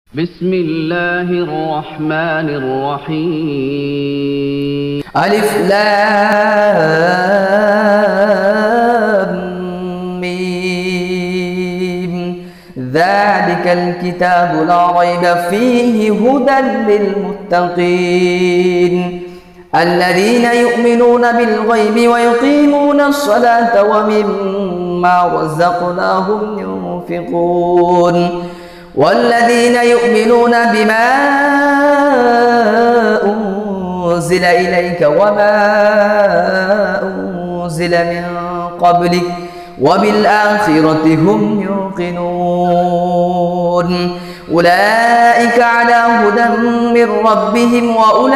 بسم الله الرحمن الرحيم. ألف لام ميم. ذلك الكتاب لا ريب فيه هدى للمتقين الذين يؤمنون بالغيب ويقيمون الصلاة ومما رزقناهم ينفقون والذين يؤمنون بما أنزل إليك وما أنزل من قبلك وبالآخرة هم يوقنون أولئك على هدى من ربهم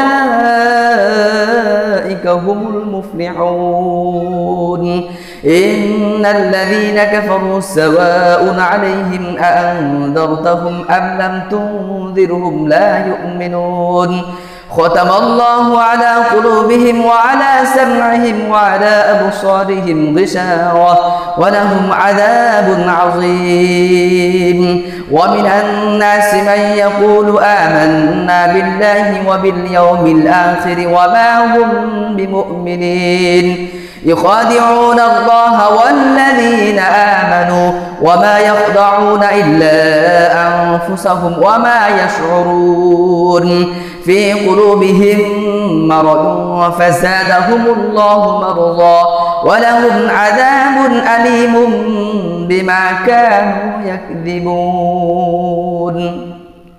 وأولئك هم المفلحون إن الذين كفروا سواء عليهم أأنذرتهم أم لم تنذرهم لا يؤمنون ختم الله على قلوبهم وعلى سمعهم وعلى أبصارهم غشاوة ولهم عذاب عظيم ومن الناس من يقول آمنا بالله وباليوم الآخر وما هم بمؤمنين يخادعون الله والذين آمنوا وما يخدعون إلا أنفسهم وما يشعرون في قلوبهم مرض فزادهم الله مرضا ولهم عذاب أليم بما كانوا يكذبون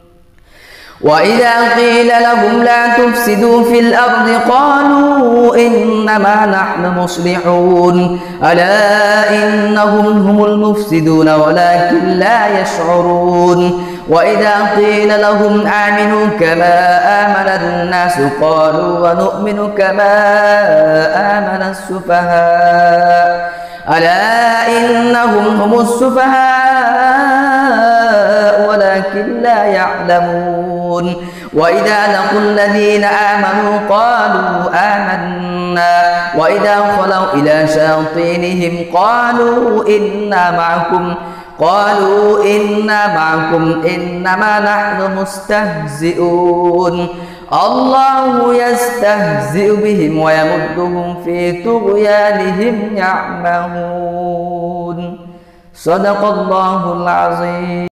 وإذا قيل لهم لا تفسدوا في الأرض قالوا إنما نحن مصلحون ألا إنهم هم المفسدون ولكن لا يشعرون وإذا قيل لهم آمنوا كما آمن الناس قالوا ونؤمن كما آمن السفهاء ألا إنهم هم السفهاء ولكن لا يعلمون وإذا لقوا الذين آمنوا قالوا آمنا وإذا خلوا إلى شياطينهم قالوا إنا معكم إنما نحن مستهزئون الله يستهزئ بهم ويمدهم في طغيانهم يعمهون صدق الله العظيم.